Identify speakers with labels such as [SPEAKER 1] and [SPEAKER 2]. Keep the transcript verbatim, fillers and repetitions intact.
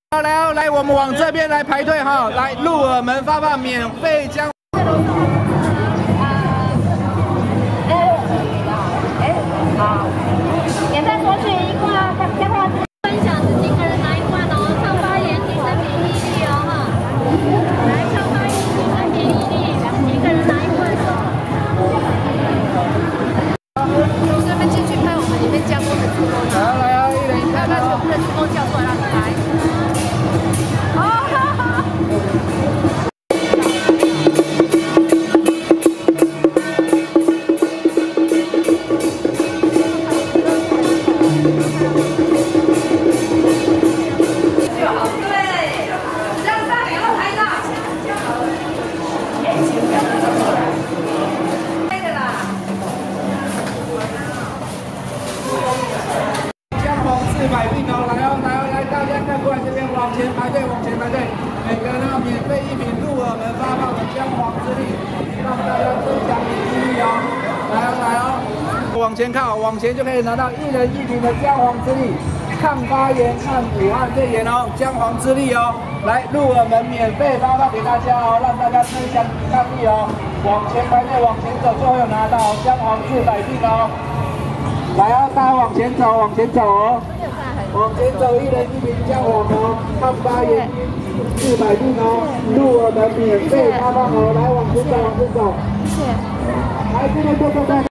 [SPEAKER 1] 好，来哦，来，我们往这边来排队哈，来，鹿耳门发放免费姜。
[SPEAKER 2] 哎，好，也再索取一罐姜黄。分享自己个人拿一罐哦，抗发炎、提升免疫力哦哈。来，抗发炎、提升免疫力，一个人拿一罐哦。同学们进去拍我们里面姜光的助攻。
[SPEAKER 1] 来啊来啊，一人一
[SPEAKER 2] 看看全部的助攻叫出来让你拍。
[SPEAKER 1] 四百病哦，来哦，来哦，来，大家看过来这边，往前排队，往前排队，每个人要免费一瓶鹿耳门发放的姜黄之力，让大家增强免疫力哦。来哦，来哦，往前靠，往前就可以拿到一人一瓶的姜黄之力，抗发炎、抗武汉肺炎哦，姜黄之力哦。来，鹿耳门免费发放给大家哦，让大家增强抵抗力哦。往前排队，往前走就会有拿到姜黄治百病哦。 来啊，大家往前走，往前走哦，往前走，一人一瓶姜黄哦，抗发炎治百病哦，鹿耳门免费发放哦，来往前走，往前走，谢谢，来这边坐坐坐。